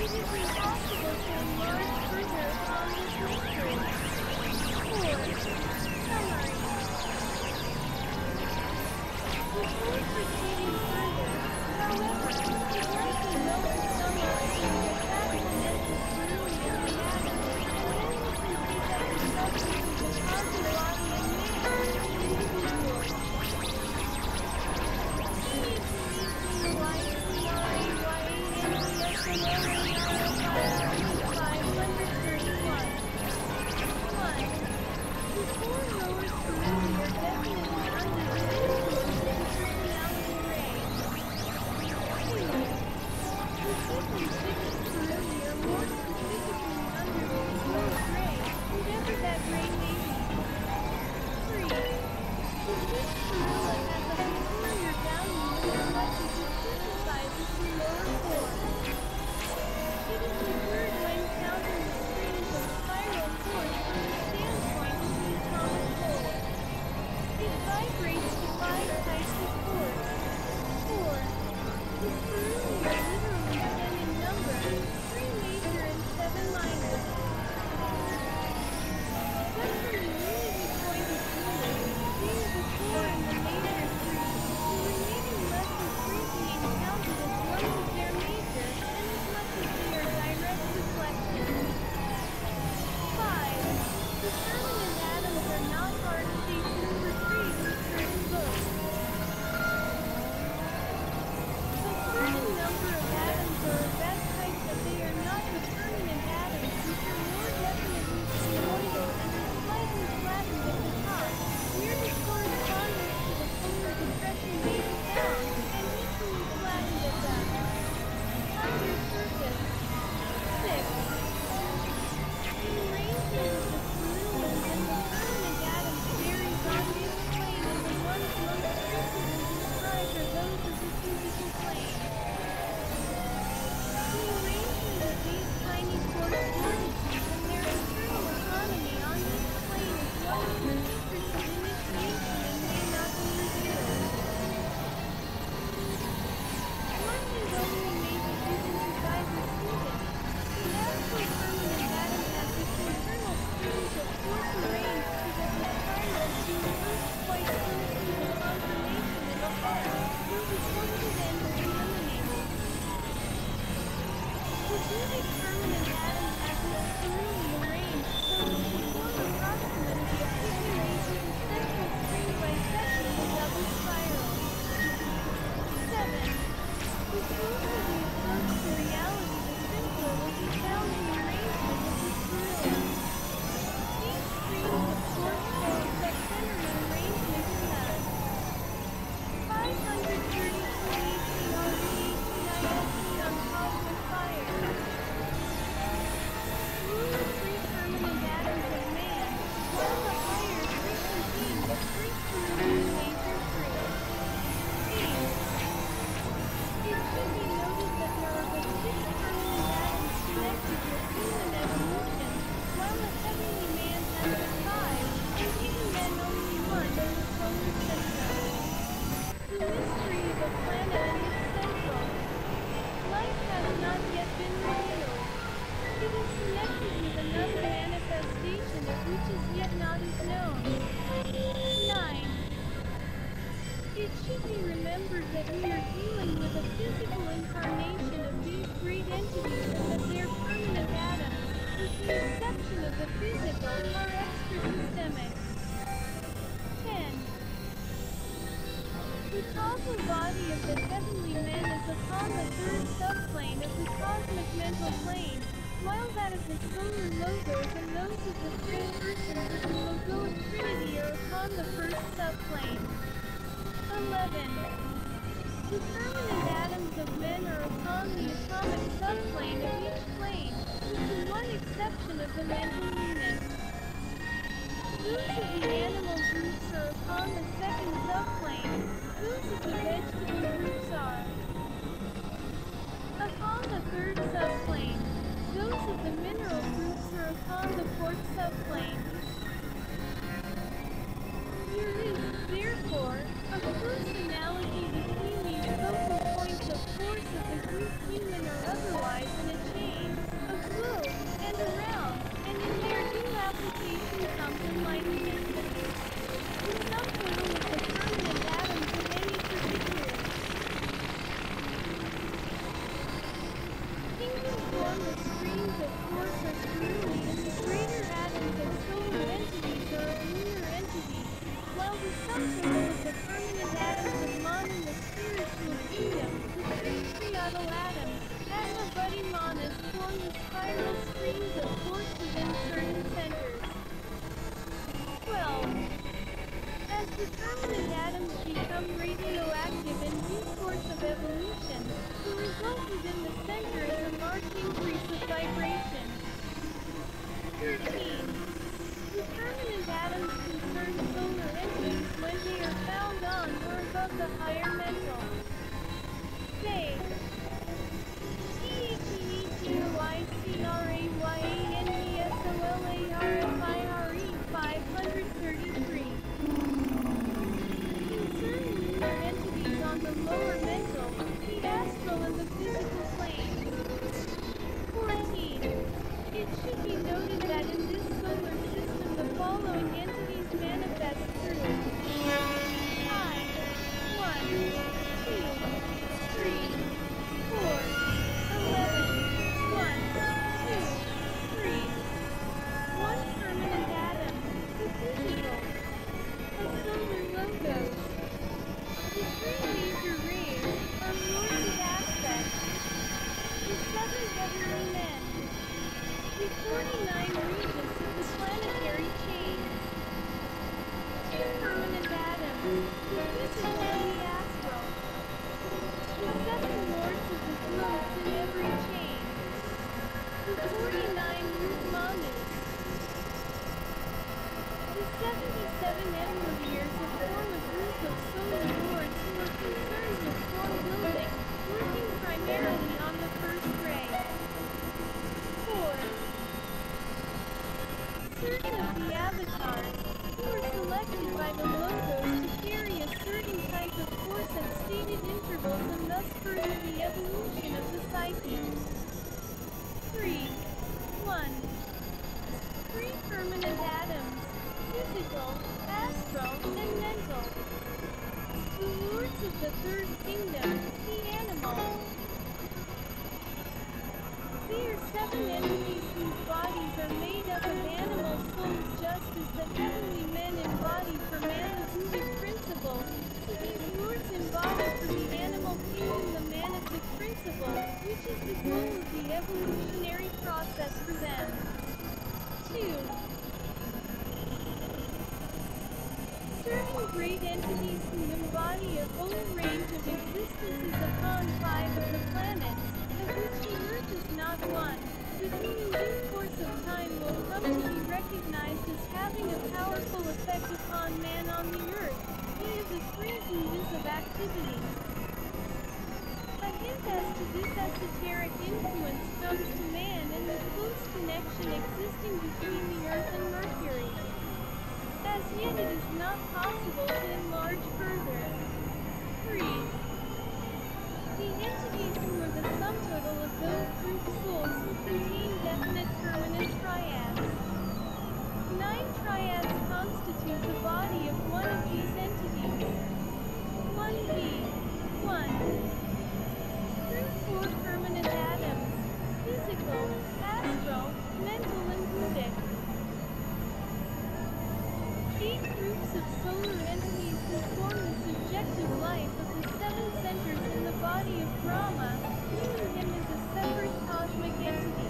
is impossible to enlarge further upon this mystery. 4. Summary. Before proceeding further, however, it might be well to summarize the facts connected clearly in the atom, and then we can take up the substance of the target body and man as an individual. Before lower cerulean are definitely under the influence of the personality ray. 2. The second cerulean are more specifically under the influence ray, whatever that ray may be. 3. The fifth cerulean has a superior value inasmuch as it synthesizes the lower form. It is the third when counting the strings of spiral force from the standpoint of the atomic whole. It vibrates to 5 types of force. 4. The cerulean are literally 10 in number, 3 major and 7 minor. But from the unity point of view, being the core and the major 3, the remaining lesser 3 being counted as one of their major, and as much as they are direct reflections. 5. The permanent atoms are not hard states in retrieve in certain books. A certain number of atoms are of that type that they are not the permanent atoms, which are more definitely spheroidal and are slightly flattened at the top, near the correspondence to the polar depression may be found, and equally flattened at the under surface. 6. The arrangement of the ceruleans and the permanent atoms varies on this plane, and the ones most frequently described are those of the physical plane. The arrangement of these tiny quartz vortices and their internal economy on this plane is one of the secrets of initiation and may not be revealed. One hint only may be given to guide the student. The actual permanent atom has its internal strings of force arranged so that the spirals being pushed quite close to the confirmation in the heart will be closed and eliminated. The cubic permanent atom has its cerulean arranged so as to form approximately a 50 major to central string bisection of double spiral. 7. The closer we approach the reality, the simpler will be found the arrangement of the cerulean. These strings of quartz form subcentering arrangement in the 532 ATRBATISE on cosmic fire. Lower 3 permanent atoms of man, while the higher 3 contain the 3 cerulean major 3. 8. It should be noted that there are but 6 permanent atoms connected with human evolution, while a heavenly man has but 5, and even then only 1 in the solar system. The mystery of a planet and its central life has not yet been revealed. It is connected with another manifestation of which as yet not is known. 9. It should be remembered that we are dealing with a physical incarnation of these great entities and that their permanent atoms, with the exception of the physical, are extra-systemic. 10. The causal body of the heavenly men is upon the third subplane of the cosmic mental plane, while that of the solar logos and those of the three persons of the logoic trinity are upon the first subplane. 11. The permanent atoms of men are upon the atomic subplane of each plane, with the one exception of the mental unit. Those of the animal groups are upon the second subplane, those of the vegetable groups are upon the third subplane, those of the mineral groups are upon the fourth subplane. There is, therefore, a close analogy between these focal points of force of the group human or otherwise in a chain, The permanent atoms become radioactive in due course of evolution. The result within the center is a marked increase of vibration. 13. The permanent atoms concern solar entities when they are found on or above the higher mental. Say THEICRAYANDSOLARFIRE 533. Concern lunar entities on the lower mental, the astral and the physical planes. 14. It should be noted that in this solar system the following entities manifest through I, 1, 2, 3, 4, 11, 1, 2, 3. One permanent atom, the physical. A solar logos. The three major rays are lords of aspect. The seven heavenly men. The 49 regents of the planetary chains. Two permanent atoms, the physical and the astral. The seven lords of the globes in every chain. The 49 root manus. The 77 emerald years of form a group of solar lords who are concerned with form building, working primarily on the first ray. 4. Certain of the avatars, who are selected by the logos to carry a certain type of force at stated intervals and thus further the evolution of the psyche. 3. 1. Three permanent atoms, physical, astral, and mental. The lords of the third kingdom, the animal. They are seven entities whose bodies are made up of animal souls just as the heavenly men embody for man the Buddhic principle, so these lords embody for the animal kingdom the manific principle, which is the goal of the evolutionary process for them. 2. Certain great entities who embody a whole range of existences upon 5 of the planets, of which the Earth is not one, but who in due course of time will come to be recognized as having a powerful effect upon man on the Earth, via the three Buddhas of activity. A hint as to this esoteric influence comes to man in the close connection existing between the Earth and Mercury. As yet it is not possible to enlarge further. 3. The entities who are the sum total of those group souls who contain definite permanent triads. 9 triads constitute the body of one of these entities. 1b. 1. Through 4 permanent atoms, physical, astral, mental and Buddhic. 8 groups of solar entities who form the subjective life of the 7 centers in the body of Brahma, viewing him as a separate cosmic entity.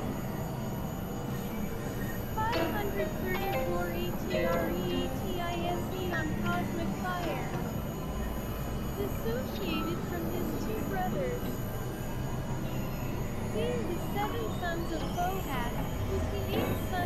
534 ATREATISE on cosmic fire. Dissociated from his 2 brothers. They are the 7 sons of Bohat, with the 8th son